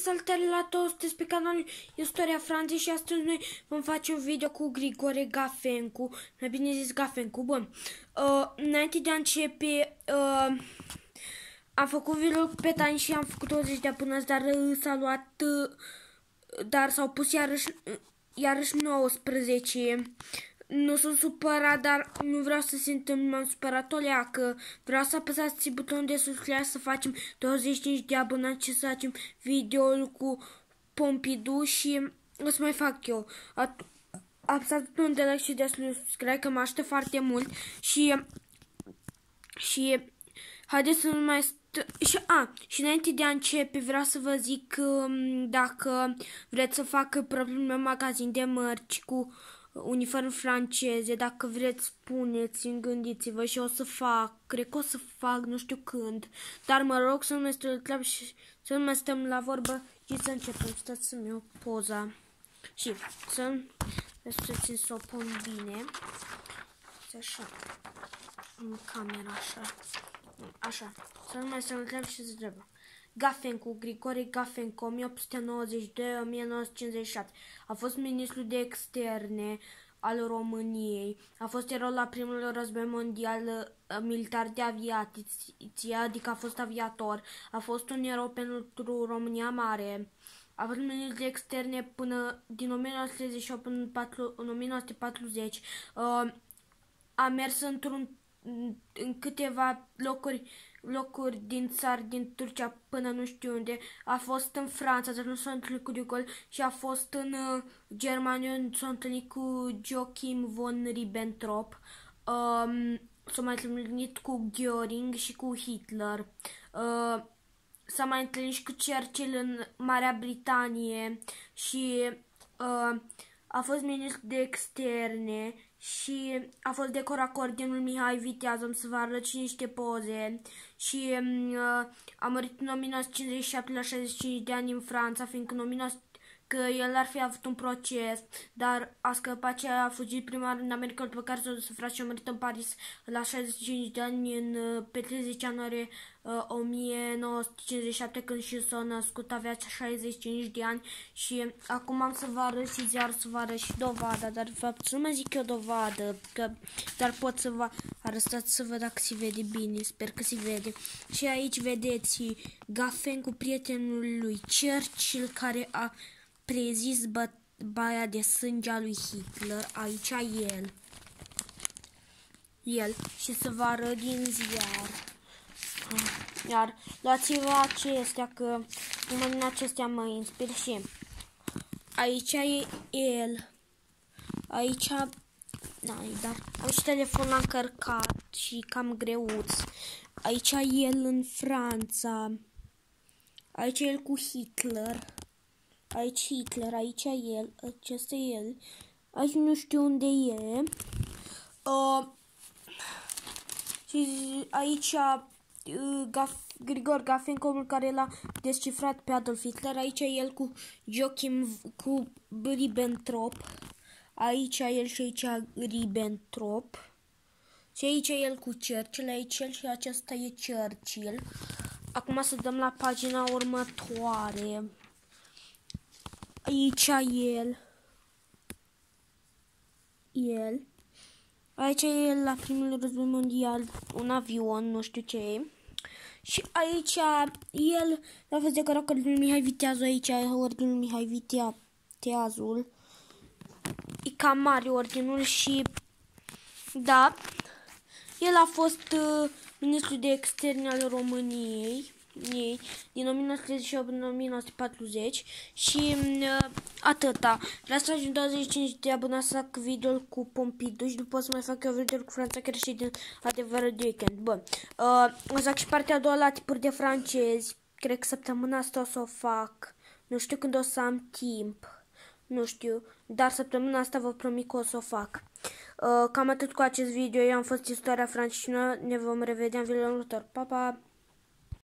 salutare la toți, sunteți pe canalul Istoria Franței și astăzi noi vom face un video cu Grigore Gafencu, mai bine zis Gafencu. Bun, înainte de a începe, am făcut video pe tani și am făcut 20 de abonați, dar s-a luat, dar s-au pus iarăși 19. Nu sunt supărat, dar nu vreau să se întâmple, m-am supărat o leacă. Vreau să apăsați butonul de subscribe să facem 25 de abonați și să facem videoul cu Pompidou și o să mai fac eu. Apăsați butonul de like și de subscribe că mă ajută foarte mult și haideți să nu mai și înainte de a începe vreau să vă zic dacă vreți să fac propriul meu magazin de mărci cu uniforme franceze, dacă vreți spuneți-mi, gândiți-vă și o să fac, cred că o să fac, nu știu când, dar mă rog să nu mai stăm la treabă și să nu mai stăm la vorbă și să începem. Stați să-mi iau poza și să țin să o pun bine, așa, în camera, așa, să nu mai stăm la treabă și să treabă. Gafencu, Grigore Gafencu, 1892-1957. A fost ministru de externe al României. A fost erou la primul război mondial militar de aviație, adică a fost aviator. A fost un erou pentru România Mare. A fost ministru de externe până din 1938 până în 1940. A mers în câteva locuri din țară, din Turcia până nu știu unde. A fost în Franța, dar nu s-a întâlnit cu De Gaulle, și a fost în Germania, unde s-a întâlnit cu Joachim von Ribbentrop. S-a mai întâlnit cu Göring și cu Hitler. S-a mai întâlnit și cu Churchill în Marea Britanie și a fost ministru de externe și a fost decorat cu ordinul Mihai Viteaz. Am să vă arăt și niște poze. Și a murit în 1957 la 65 de ani în Franța, fiindcă că el ar fi avut un proces, dar a scăpat și a fugit prima oară în America, după care s-a dus în Franța și a murit în Paris la 65 de ani pe 30 ianuarie 1957, când și s-a născut, avea 65 de ani. Și acum am să vă arăt și să vă arăt și dovada, dar de fapt să nu mai zic eu dovadă, dar pot să vă arătați să văd dacă se vede bine, sper că se vede. Și aici vedeți Gafencu, prietenul lui Churchill, care a prezis baia de sânge a lui Hitler. Aici el și să vă arăt din ziar. Iar luați-vă acestea, că numai din acestea mă inspir. Și aici e el. Aici dar am și telefonul încărcat și cam greuț. Aici el în Franța. Aici el cu Hitler. Aici Hitler, aici el, acesta e el. Aici nu știu unde e. Și aici Grigore Gafencu, care l-a descifrat pe Adolf Hitler. Aici el cu Joachim, cu Ribbentrop. Aici el și aici Ribbentrop. Și aici el cu Churchill, aici el și acesta e Churchill. Acum să dăm la pagina următoare. Aici el. Aici el la primul război mondial, un avion, nu știu ce e. Și aici el a fost decorat cu ordinul Mihai Viteazul. Aici ordinul Mihai Viteazul. E cam mare ordinul și da, el a fost ministru de externe al României din 1938 în 1940 și atâta. Vreau să facem 25 de abonați să fac video cu Pompidou și după o să mai fac eu video cu Franța, care și din adevărul de weekend. Bun, o să fac și partea a doua la tipuri de francezi. Cred că săptămâna asta o să o fac. Nu știu când o să am timp. Nu știu, dar săptămâna asta vă promit că o să o fac. Cam atât cu acest video. Eu am fost Istoria Franței și noi ne vom revedea în videoul următor. Pa, pa!